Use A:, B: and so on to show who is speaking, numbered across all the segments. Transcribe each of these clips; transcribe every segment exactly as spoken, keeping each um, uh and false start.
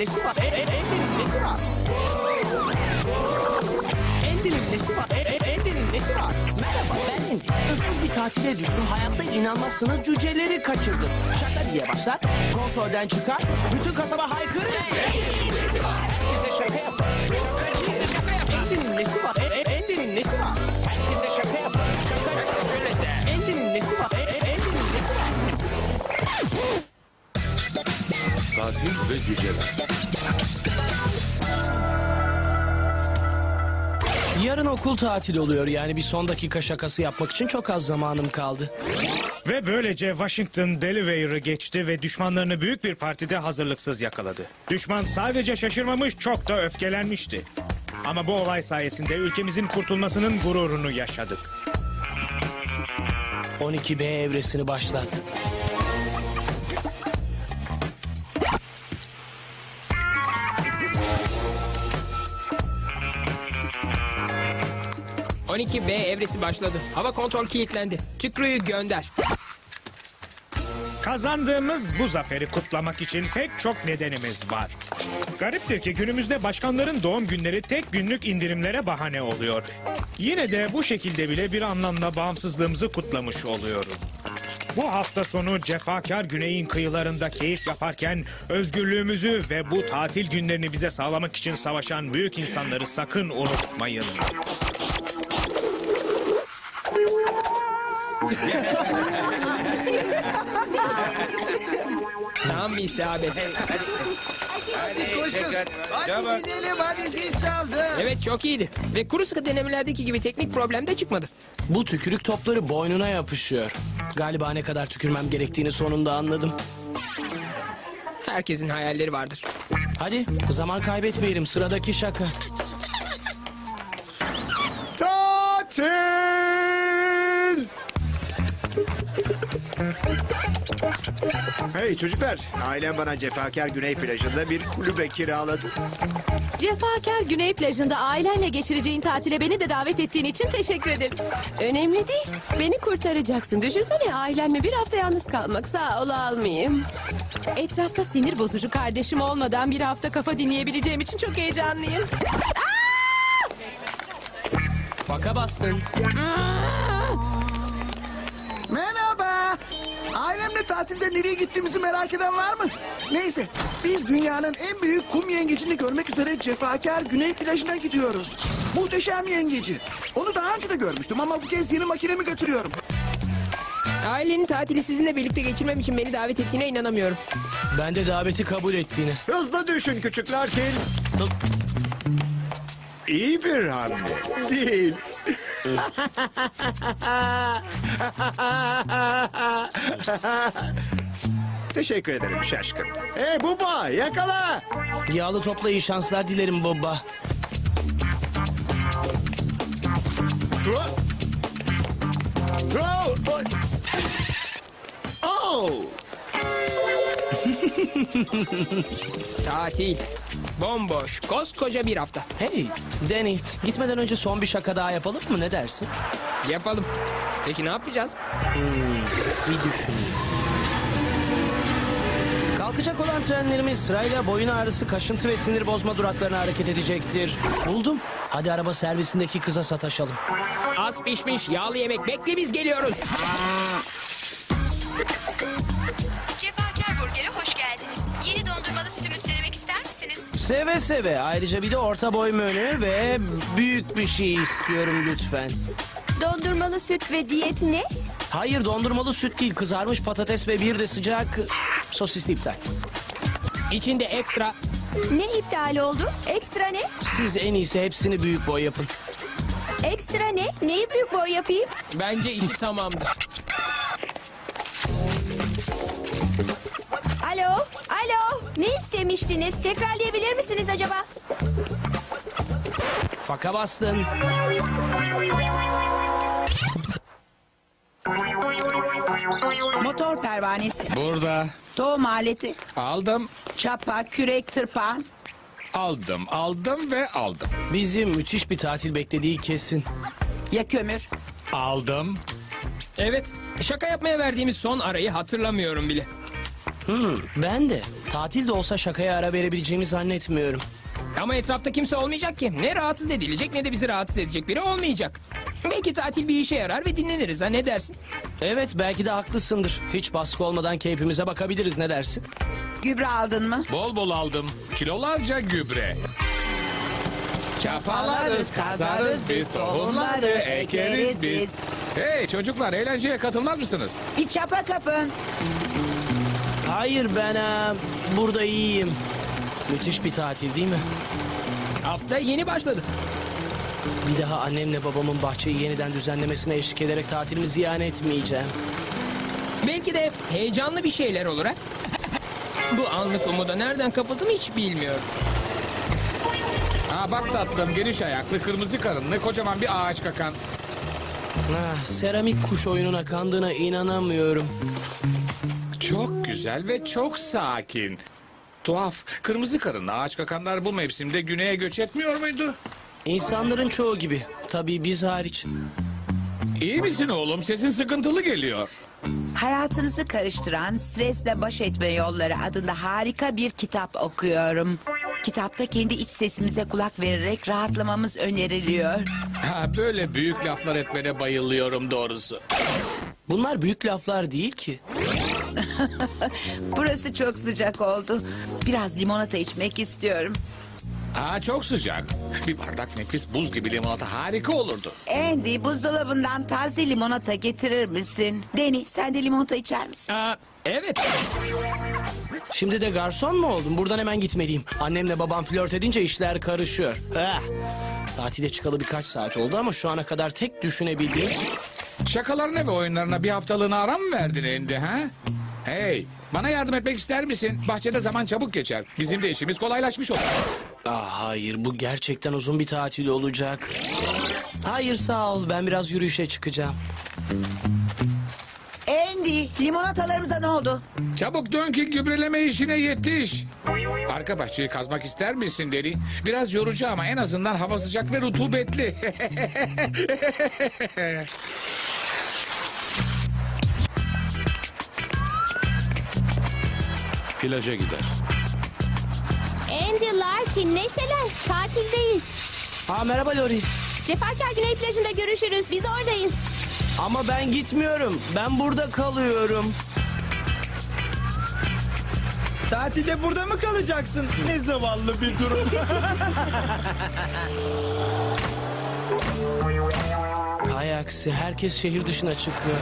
A: nesi var? E, e, Andy'nin nesi var? Andy'nin nesi var? E, e, Andy'nin nesi var? Merhaba, ben Andy. Issız bir tatile düştüm. Hayatta inanmazsınız, cüceleri kaçırdım. Şaka diye başlar, kontrolden çıkar. Bütün kasaba haykırır. Andy'nin nesi var? Herkese şaka yapar. Şakacı. Şaka yapar. Andy'nin nesi var? E, e, Andy'nin nesi var? Herkese şaka yapar. Şaka yapar. Andy'nin nesi var? E, e, Andy'nin nesi var?
B: Tatil ve cüceler.
A: Yarın okul tatil oluyor, yani bir son dakika şakası yapmak için çok az zamanım kaldı.
C: Ve böylece Washington Delaware'ı geçti ve düşmanlarını büyük bir partide hazırlıksız yakaladı. Düşman sadece şaşırmamış, çok da öfkelenmişti. Ama bu olay sayesinde ülkemizin kurtulmasının gururunu yaşadık.
A: on iki B evresini başlat.
D: on iki B evresi başladı. Hava kontrol kilitlendi. Tükrüğü gönder.
C: Kazandığımız bu zaferi kutlamak için pek çok nedenimiz var. Gariptir ki günümüzde başkanların doğum günleri tek günlük indirimlere bahane oluyor. Yine de bu şekilde bile bir anlamda bağımsızlığımızı kutlamış oluyoruz. Bu hafta sonu cefakar güneyin kıyılarında keyif yaparken özgürlüğümüzü ve bu tatil günlerini bize sağlamak için savaşan büyük insanları sakın unutmayın.
D: Tam isabet.
E: Koşun. Hadi gidelim, hadi zil çaldı.
D: Evet, çok iyiydi. Ve kuru sıkı denemelerdeki gibi teknik problem de çıkmadı.
A: Bu tükürük topları boynuna yapışıyor. Galiba ne kadar tükürmem gerektiğini sonunda anladım.
D: Herkesin hayalleri vardır.
A: Hadi zaman kaybetmeyelim, sıradaki şaka.
B: Tatil! Hey çocuklar, ailem bana cefakar Güney plajında bir kulübe kiraladı.
F: Cefakar Güney plajında ailenle geçireceğin tatile beni de davet ettiğin için teşekkür ederim.
G: Önemli değil. Beni kurtaracaksın. Düşünsene ailemle bir hafta yalnız kalmak. Sağ ol almayayım.
F: Etrafta sinir bozucu kardeşim olmadan bir hafta kafa dinleyebileceğim için çok heyecanlıyım.
A: Faka bastın.
E: Merhaba. Ailemle tatilde nereye gittiğimizi merak eden var mı? Neyse, biz dünyanın en büyük kum yengecini görmek üzere cefakar Güney plajına gidiyoruz. Muhteşem yengeci. Onu daha önce de görmüştüm ama bu kez yeni makinemi götürüyorum.
D: Ailenin tatili sizinle birlikte geçirmem için beni davet ettiğine inanamıyorum.
A: Ben de daveti kabul ettiğini.
B: Hızlı düşün küçük Larkin. İyi bir hamle değil. Teşekkür ederim şaşkın. Hey Buba, yakala.
A: Yağlı topla iyi şanslar dilerim baba.
B: Oh!
D: Tatil. Bomboş. Koskoca bir hafta.
A: Hey Danny, gitmeden önce son bir şaka daha yapalım mı, ne dersin?
D: Yapalım. Peki ne yapacağız?
A: Bir düşüneyim. Kalkacak olan trenlerimiz sırayla boyun ağrısı, kaşıntı ve sinir bozma duraklarına hareket edecektir. Buldum. Hadi araba servisindeki kıza sataşalım.
D: Az pişmiş yağlı yemek. Bekle, biz geliyoruz.
H: Cefakar Burger'e hoş geldiniz. Yeni dondurmalı sütümüzü denemek ister misiniz?
A: Seve seve. Ayrıca bir de orta boy menü ve büyük bir şey istiyorum lütfen.
G: Dondurmalı süt ve diyet ne?
A: Hayır, dondurmalı süt değil, kızarmış patates ve bir de sıcak sosisli iptal.
D: İçinde ekstra.
G: Ne iptal oldu? Ekstra ne?
A: Siz en iyisi hepsini büyük boy yapın.
G: Ekstra ne? Neyi büyük boy yapayım?
D: Bence işi tamamdır.
G: Alo, alo. Ne istemiştiniz? Tekrarlayabilir misiniz acaba?
A: Faka bastın.
I: Motor pervanesi,
J: Burada.
I: tohum aleti,
J: Aldım,
I: çapa, kürek, tırpan.
J: aldım, aldım ve aldım.
A: Bizi müthiş bir tatil beklediği kesin.
I: Ya kömür?
J: Aldım.
D: Evet. Şaka yapmaya verdiğimiz son arayı hatırlamıyorum bile.
A: Hmm, ben de. Tatil de olsa şakaya ara verebileceğimi zannetmiyorum.
D: Ama etrafta kimse olmayacak ki. Ne rahatsız edilecek ne de bizi rahatsız edecek biri olmayacak. Belki tatil bir işe yarar ve dinleniriz ha, ne dersin?
A: Evet, belki de haklısındır. Hiç baskı olmadan keyfimize bakabiliriz, ne dersin?
I: Gübre aldın mı?
J: Bol bol aldım. Kilolarca gübre. Çapalarız, kazarız biz, tohumları ekeriz biz. Hey çocuklar, eğlenceye katılmaz mısınız?
I: Bir çapa kapın.
A: Hayır, ben e, burada iyiyim. Müthiş bir tatil değil mi?
D: Hafta yeni başladı.
A: Bir daha annemle babamın bahçeyi yeniden düzenlemesine eşlik ederek tatilimi ziyan etmeyeceğim.
D: Belki de heyecanlı bir şeyler olur ha. Bu anlık umuda nereden kapıldım hiç bilmiyorum.
J: Ha bak tatlım, geniş ayaklı, kırmızı karınlı, kocaman bir ağaç kakan.
A: Ah, seramik kuş oyununa kandığına inanamıyorum.
J: Çok güzel ve çok sakin. Tuhaf, kırmızı karınlı ağaç kakanlar bu mevsimde güneye göç etmiyor muydu?
A: İnsanların çoğu gibi. Tabii biz hariç.
J: İyi misin oğlum? Sesin sıkıntılı geliyor.
I: Hayatınızı karıştıran stresle baş etme yolları adında harika bir kitap okuyorum. Kitapta kendi iç sesimize kulak vererek rahatlamamız öneriliyor.
J: Ha, böyle büyük laflar etmene bayılıyorum doğrusu.
A: Bunlar büyük laflar değil ki.
I: Burası çok sıcak oldu. Biraz limonata içmek istiyorum.
J: Ha, çok sıcak. Bir bardak nefis buz gibi limonata harika olurdu.
I: Andy, buzdolabından taze limonata getirir misin? Deni, sen de limonata içer misin?
D: Aa, evet.
A: Şimdi de garson mu oldum? Buradan hemen gitmeliyim. Annemle babam flört edince işler karışıyor. Ah. Tatile çıkalı birkaç saat oldu ama şu ana kadar tek düşünebildiğim...
J: Şakalarına ve oyunlarına bir haftalığına ara mı verdin Andy, ha? Hey, bana yardım etmek ister misin? Bahçede zaman çabuk geçer. Bizim de işimiz kolaylaşmış olur.
A: Ah, hayır, bu gerçekten uzun bir tatil olacak. Hayır, sağ ol, ben biraz yürüyüşe çıkacağım.
I: Andy, limonatalarımıza ne oldu?
J: Çabuk dön ki gübreleme işine yetiş. Arka bahçeyi kazmak ister misin Deli? Biraz yorucu ama en azından hava sıcak ve rutubetli.
K: Plaja gider.
L: Andy, Larkin, neşelen. Tatildeyiz.
A: Aa, merhaba Lori.
L: Cefakar Güney plajında görüşürüz. Biz oradayız.
A: Ama ben gitmiyorum. Ben burada kalıyorum.
M: Tatilde burada mı kalacaksın? Ne zavallı bir durum.
A: Hay aksi, herkes şehir dışına çıkıyor.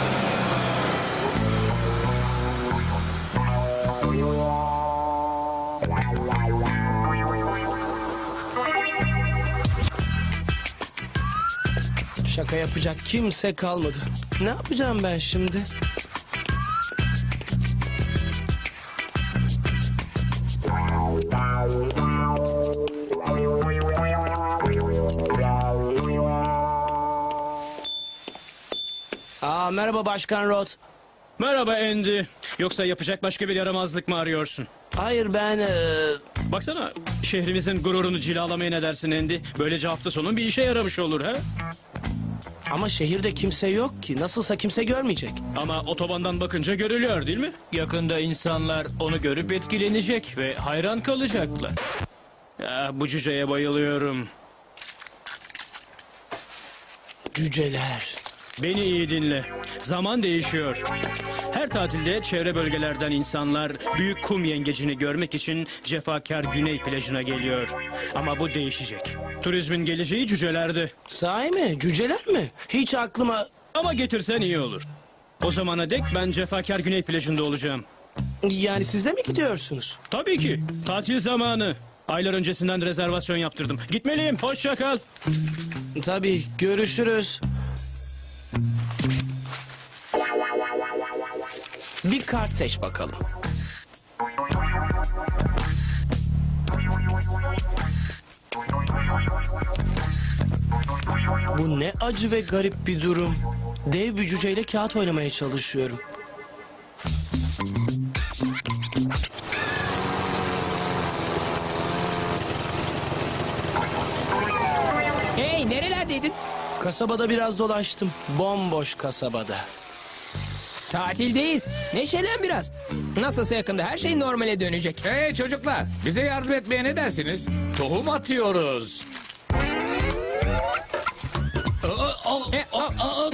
A: Şaka yapacak kimse kalmadı. Ne yapacağım ben şimdi? Aa, merhaba Başkan Roth.
N: Merhaba Andy. Yoksa yapacak başka bir yaramazlık mı arıyorsun?
A: Hayır, ben... Ee...
N: Baksana, şehrimizin gururunu cilalamaya ne dersin Andy? Böylece hafta sonu bir işe yaramış olur ha?
A: Ama şehirde kimse yok ki. Nasılsa kimse görmeyecek.
N: Ama otobandan bakınca görülüyor değil mi? Yakında insanlar onu görüp etkilenecek ve hayran kalacaklar. Ya, bu cüceye bayılıyorum.
A: Cüceler.
N: Beni iyi dinle. Zaman değişiyor. Her tatilde çevre bölgelerden insanlar büyük kum yengecini görmek için Cefakar Güney plajına geliyor. Ama bu değişecek. Turizmin geleceği cücelerde.
A: Sahi mi? Cüceler mi? Hiç aklıma...
N: Ama getirsen iyi olur. O zamana dek ben Cefakar Güney plajında olacağım.
A: Yani siz de mi gidiyorsunuz?
N: Tabii ki. Tatil zamanı. Aylar öncesinden rezervasyon yaptırdım. Gitmeliyim. Hoşça kal.
A: Tabii. Görüşürüz. Bir kart seç bakalım. Bu ne acı ve garip bir durum. Dev bir cüceyle kağıt oynamaya çalışıyorum.
D: Hey, nerelerdeydin?
A: Kasabada biraz dolaştım. Bomboş kasabada.
D: Tatildeyiz. Neşelen biraz. Nasılsa yakında her şey normale dönecek.
J: Hey çocuklar, bize yardım etmeye ne dersiniz? Tohum atıyoruz.
D: E, o-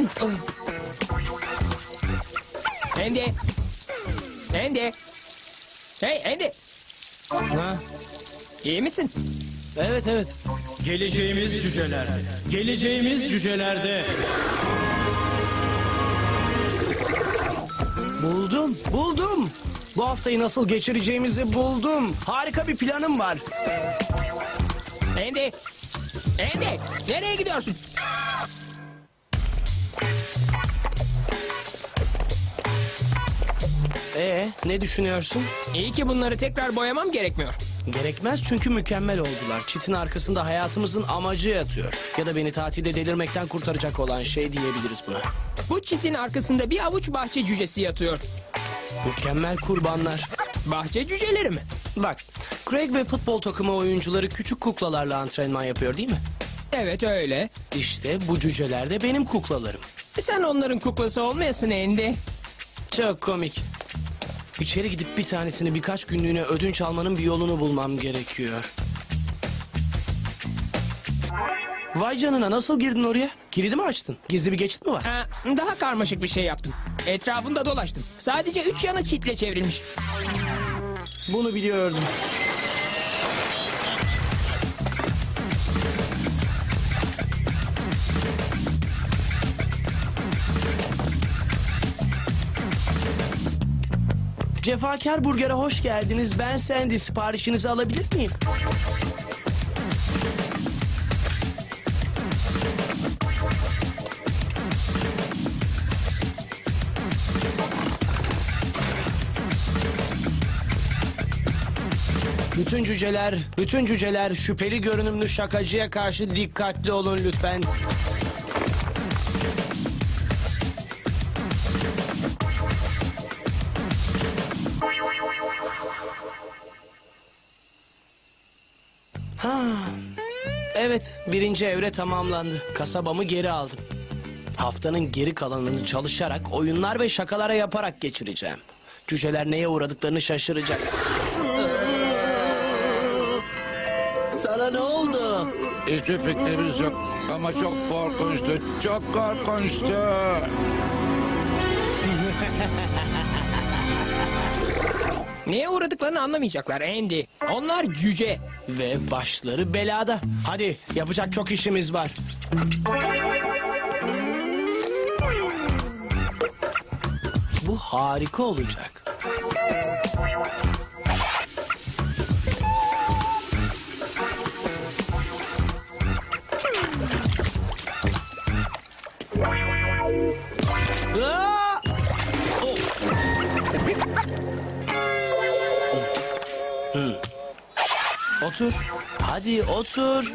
D: Andy. Andy. Hey Andy.
A: Ha?
D: İyi misin?
A: Evet evet.
N: Geleceğimiz cüceler. Geleceğimiz cücelerde.
A: Buldum, buldum. Bu haftayı nasıl geçireceğimizi buldum. Harika bir planım var.
D: Andy. Andy. Nereye gidiyorsun?
A: Ee, ne düşünüyorsun?
D: İyi ki bunları tekrar boyamam gerekmiyor.
A: Gerekmez çünkü mükemmel oldular. Çitin arkasında hayatımızın amacı yatıyor. Ya da beni tatilde delirmekten kurtaracak olan şey diyebiliriz buna.
D: Bu çitin arkasında bir avuç bahçe cücesi yatıyor.
A: Mükemmel kurbanlar.
D: Bahçe cüceleri mi?
A: Bak, Craig ve futbol takımı oyuncuları küçük kuklalarla antrenman yapıyor değil mi?
D: Evet öyle.
A: İşte bu cüceler de benim kuklalarım.
D: Sen onların kuklası olmayasın Andy.
A: Çok komik. İçeri gidip bir tanesini birkaç günlüğüne ödünç almanın bir yolunu bulmam gerekiyor. Vay canına, nasıl girdin oraya? Kilidi mi açtın? Gizli bir geçit mi var?
D: Ha, daha karmaşık bir şey yaptım. Etrafında dolaştım. Sadece üç yanı çitle çevrilmiş.
A: Bunu biliyordum. Cefakar Burger'e hoş geldiniz. Ben Sandy. Siparişinizi alabilir miyim? Bütün cüceler, bütün cüceler şüpheli görünümlü şakacıya karşı dikkatli olun lütfen. Ha, evet, birinci evre tamamlandı. Kasabamı geri aldım. Haftanın geri kalanını çalışarak, oyunlar ve şakalara yaparak geçireceğim. Cüceler neye uğradıklarını şaşıracak. Sana ne oldu?
K: Hiçbir fikrimiz yok ama çok korkunçtu. Çok korkunçtu.
D: Neye uğradıklarını anlamayacaklar Andy. Onlar cüce.
A: Ve başları belada. Hadi, yapacak çok işimiz var. Bu harika olacak. Aa! Oh. Hmm. Otur. Hadi otur.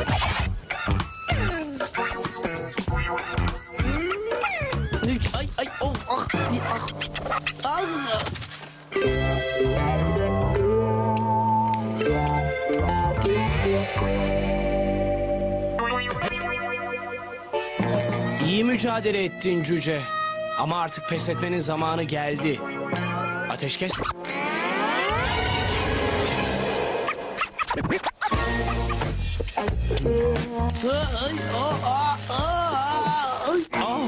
A: Ay ay oh ah ah. Ah. İyi mücadele ettin cüce. Ama artık pes etmenin zamanı geldi. Ateşkes. Ay, oh, ah, ah, ay, ah.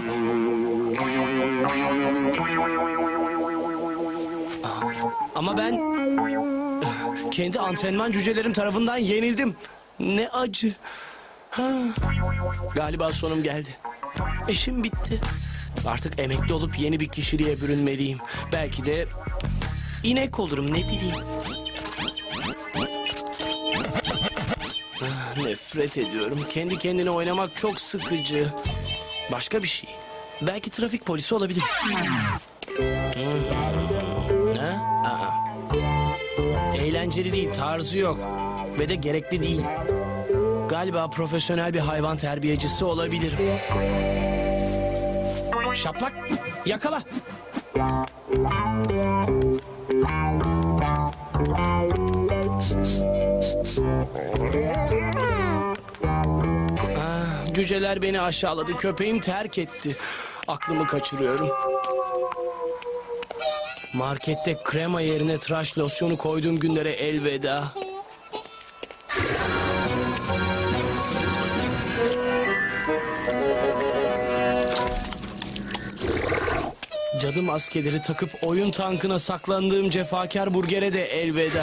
A: Ama ben kendi antrenman cücelerim tarafından yenildim. Ne acı. Ha. Galiba sonum geldi. İşim bitti. Artık emekli olup yeni bir kişiliğe bürünmeliyim. Belki de inek olurum, ne bileyim. Ah, nefret ediyorum. Kendi kendine oynamak çok sıkıcı. Başka bir şey. Belki trafik polisi olabilir. Hmm. Ha? Aa. Eğlenceli değil, tarzı yok. Ve de gerekli değil. Galiba profesyonel bir hayvan terbiyecisi olabilirim. Şaplak, yakala. Ah, cüceler beni aşağıladı, köpeğim terk etti. Aklımı kaçırıyorum. Markette krema yerine tıraş losyonu koyduğum günlere elveda. Cadı maskeleri takıp oyun tankına saklandığım cefakar burgere de elveda.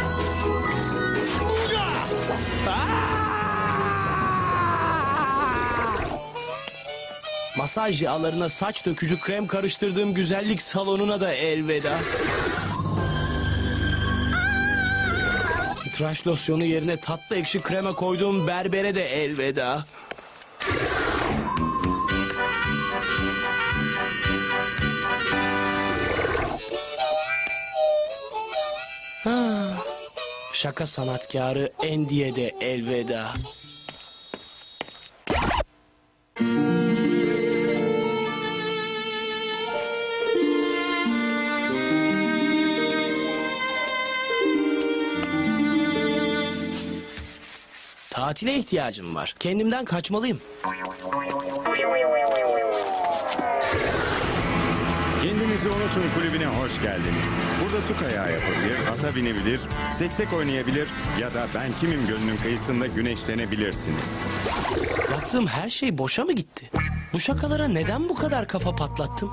A: Masaj yağlarına saç dökücü krem karıştırdığım güzellik salonuna da elveda. Tıraş losyonu yerine tatlı ekşi krema koyduğum berbere de elveda. Ha, şaka sanatkarı Andy'ye de elveda. Tatile ihtiyacım var. Kendimden kaçmalıyım.
O: Kendinizi unutun kulübüne hoş geldiniz. Burada su kayağı yapabilir, ata binebilir, seksek oynayabilir ya da ben kimim gölünün kıyısında güneşlenebilirsiniz.
A: Yaptığım her şey boşa mı gitti? Bu şakalara neden bu kadar kafa patlattım?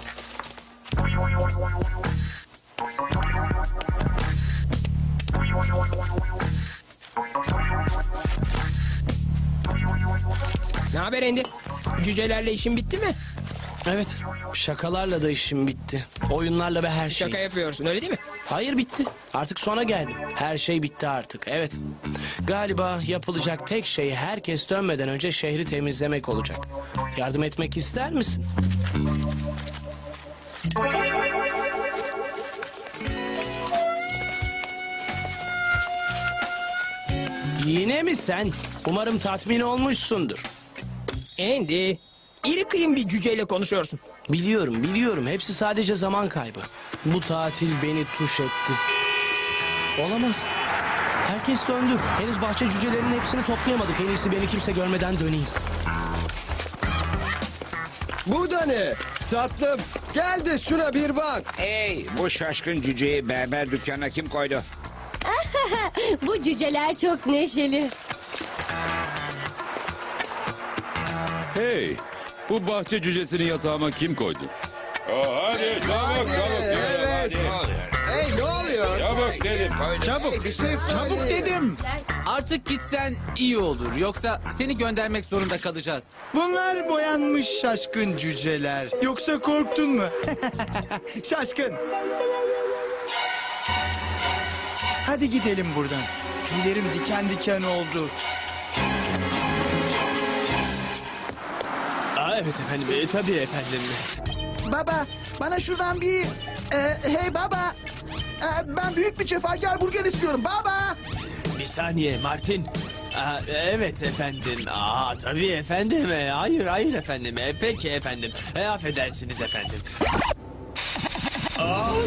D: Ne haber Andy? Cücelerle işin bitti mi?
A: Evet, şakalarla da işim bitti. Oyunlarla ve her şey.
D: Şaka yapıyorsun öyle değil mi?
A: Hayır, bitti. Artık sona geldim. Her şey bitti artık. Evet. Galiba yapılacak tek şey herkes dönmeden önce şehri temizlemek olacak. Yardım etmek ister misin? Yine mi sen? Umarım tatmin olmuşsundur.
D: Andy, iri kıyım bir cüceyle konuşuyorsun.
A: Biliyorum, biliyorum. Hepsi sadece zaman kaybı. Bu tatil beni tuş etti. Olamaz. Herkes döndü. Henüz bahçe cücelerinin hepsini toplayamadık. En iyisi beni kimse görmeden döneyim.
M: Bu da ne? Tatlım, gel de şuna bir bak.
K: Hey, bu şaşkın cüceyi berber dükkanına kim koydu?
L: Bu cüceler çok neşeli.
P: Hey, bu bahçe cücesini yatağıma kim koydu? Hadi çabuk çabuk.
M: Evet. Hey, ne oluyor?
P: Çabuk dedim.
M: Çabuk, hey, bir şey
Q: Çabuk
M: söyleyin.
Q: dedim. Artık gitsen iyi olur. Yoksa seni göndermek zorunda kalacağız.
M: Bunlar boyanmış şaşkın cüceler. Yoksa korktun mu? Şaşkın. Hadi gidelim buradan. Tüylerim diken diken oldu.
A: Aa, evet efendim, e, tabii efendim.
E: Baba, bana şuradan bir... e, hey baba, e, ben büyük bir cefakar burger istiyorum baba.
R: Bir saniye Martin. Aa, evet efendim. Aa, tabii efendim. E, hayır hayır efendim. E, peki efendim. E, affedersiniz efendim. Aa.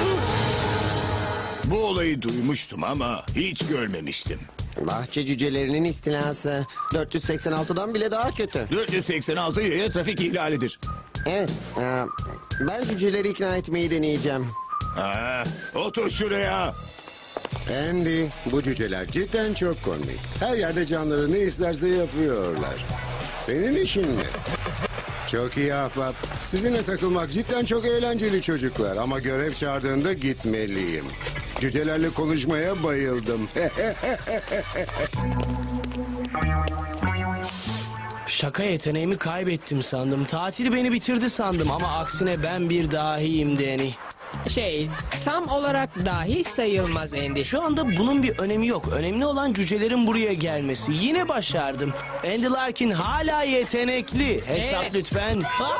S: Bu olayı duymuştum ama hiç görmemiştim.
T: Bahçe cücelerinin istilası dört yüz seksen altıdan bile daha kötü.
S: dört yüz seksen altı yaya trafik ihlalidir.
T: Evet, e, ben cüceleri ikna etmeyi deneyeceğim.
S: Ha, otur şuraya.
U: Andy, bu cüceler cidden çok komik. Her yerde canları ne isterse yapıyorlar. Senin işin ne? Çok iyi ahbap. Sizinle takılmak cidden çok eğlenceli çocuklar. Ama görev çağırdığında gitmeliyim. Cücelerle konuşmaya bayıldım.
A: Şaka yeteneğimi kaybettim sandım. Tatil beni bitirdi sandım ama aksine ben bir dahiyim Danny.
D: Şey, tam olarak dahi sayılmaz Andy.
A: Şu anda bunun bir önemi yok. Önemli olan cücelerin buraya gelmesi. Yine başardım. Andy Larkin hala yetenekli. Hesap
D: Evet.
A: lütfen.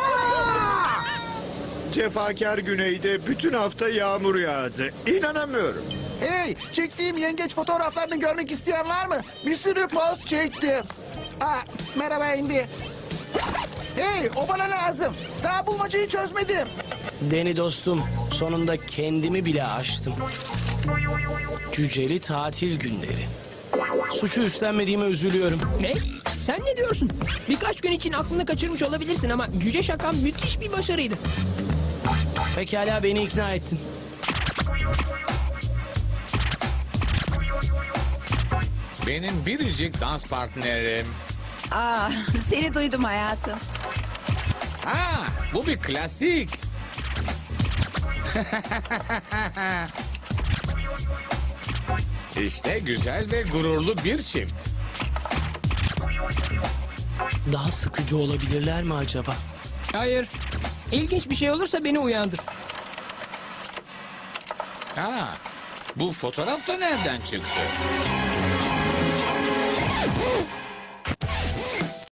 B: Cefakar güneyde bütün hafta yağmur yağdı. İnanamıyorum.
E: Hey, çektiğim yengeç fotoğraflarını görmek isteyen var mı? Bir sürü poz çektim. Aa, merhaba Andy. Hey, o bana lazım. Daha bulmacayı çözmedim.
A: Danny dostum, sonunda kendimi bile aştım. Cüceli tatil günleri. Suçu üstlenmediğime üzülüyorum.
D: Ne? Sen ne diyorsun? Birkaç gün için aklını kaçırmış olabilirsin ama cüce şakan müthiş bir başarıydı.
A: Pekala, beni ikna ettin.
J: Benim biricik dans partnerim.
I: Aa, seni duydum hayatım.
J: Ha, bu bir klasik. İşte güzel ve gururlu bir çift.
A: Daha sıkıcı olabilirler mi acaba?
D: Hayır. İlginç bir şey olursa beni uyandır.
J: Ha, bu fotoğraf da nereden çıktı?